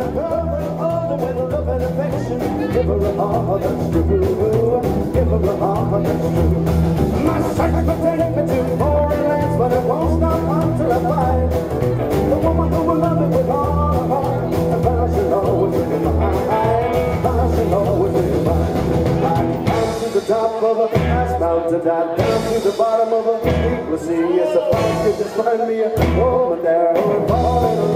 love her all with love and affection. Give her a heart that's true. Give her a heart that's true. My search will take me to foreign lands, but it won't stop until I find the woman who will love me with all her heart. And passion always in my eye. Passion always in my eye. Down to the top of a ice mountain, down to the bottom of a deep sea. Yes, if I could just find me a woman there who would fall in love.